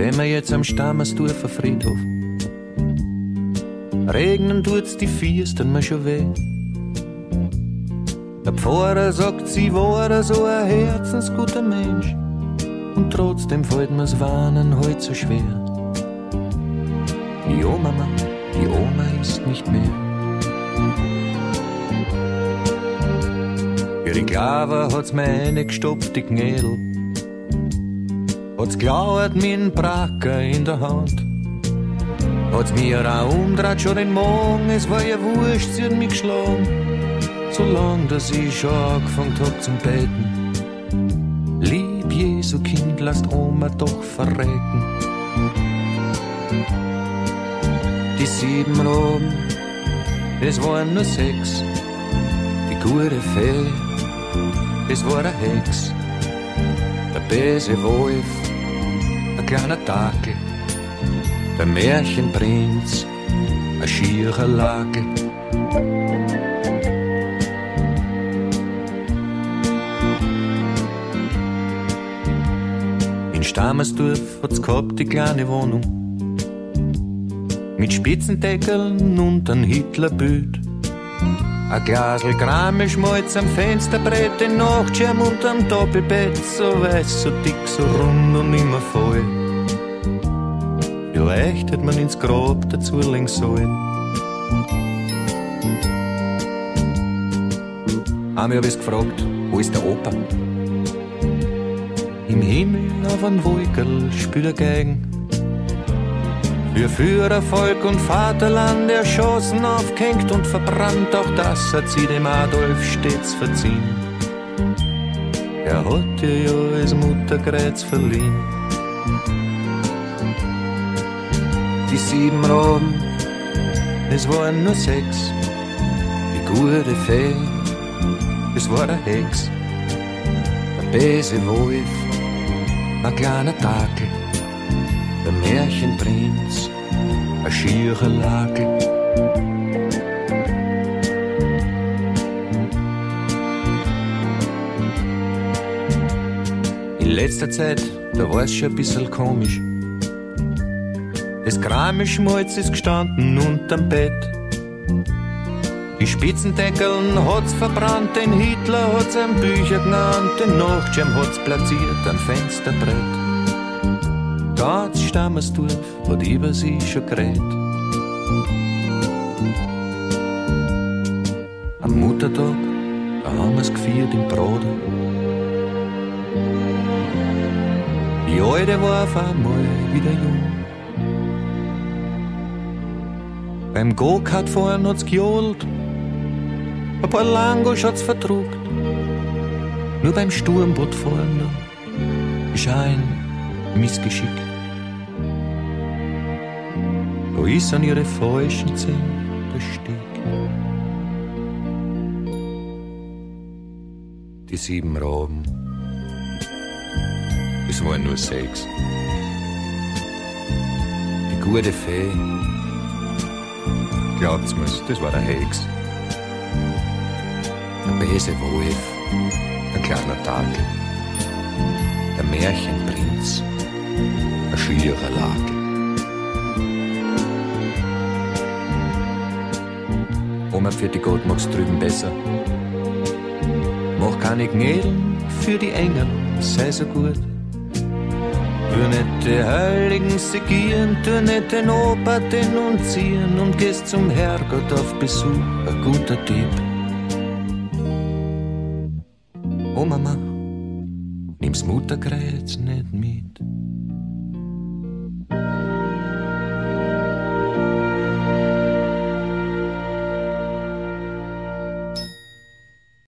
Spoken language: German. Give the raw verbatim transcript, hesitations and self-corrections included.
stehen wir jetzt am Stammersdorfer Friedhof. Regnen tut's die Fiesten mir schon weh. Der Pfarrer sagt, sie war so ein herzensguter Mensch. Und trotzdem fällt mir's Warnen heut so schwer. Die Oma, die Oma ist nicht mehr. Ihre Klaver hat's mir reingestopft, die Gnädel. Hat's glauert mir einen Bracker in der Hand. Hat's mir auch umdreht schon den Morgen, es war ja wurscht, sie hat mich geschlagen. Solang, dass ich schon angefangen hab zum Beten. Lieb Jesu Kind, lasst Oma doch verrecken. Die sieben Raben, es waren nur sechs. Die gute Fee, es war eine Hex. Der böse Wolf, ein kleiner Dackel. Der Märchenprinz, ein schierer Lage. In Stammersdorf hat's gehabt die kleine Wohnung mit Spitzendeckeln und ein Hitlerbild. Ein Glasl Krammelschmalz am Fensterbrett, den Nachtschirm unterm Doppelbett, so weiß, so dick, so rund und immer voll. Vielleicht hätte man ins Grab dazu legen sollen. Einmal hab ich's gefragt, wo ist der Opa? Im Himmel auf ein Wolkerl spielt er Geigen. Für Führer, Volk und Vaterland erschossen, aufgehängt und verbrannt, auch das hat sie dem Adolf stets verziehen. Er hat ihr ja als Mutterkreuz verliehen. Die sieben Raben, es waren nur sechs. Die gute Fee, es war eine Hex. Der böse Wolf, ein kleiner Dackel. Der Märchenprinz, ein schierer Lage. In letzter Zeit, da war's schon ein bisschen komisch. Das Krammelschmalz ist gestanden unterm Bett. Die Spitzendeckeln hat's verbrannt, den Hitler hat's am Bücher genannt, den Nachtschirm hat's platziert am Fensterbrett. Ganz Stammersdorf hat über sie schon geredet. Am Muttertag, da haben wir's gefeiert im Broder. Die Alte war auf einmal wieder jung. Beim Go-Kart fahren hat's gejohlt, ein paar Langos hat's verdruckt. Nur beim Sturmboot fahren da ist ein Missgeschick. Da ist an ihre falschen Zähne der Steg. Die sieben Raben, es waren nur sechs. Die gute Fee, glaubt's mir's, das war der Hex. Der böse Wolf, ein kleiner Dackel. Der Märchenprinz, ein schierer Lage. Oma, für die Gott mach's drüben besser. Mach keine Gnädeln für die Engel, sei so gut. Tu nicht die Heiligen segieren, tu nicht den Opa denunzieren und gehst zum Herrgott auf Besuch, ein guter Tipp. Oh Mama, nimm's Mutterkreuz nicht mit.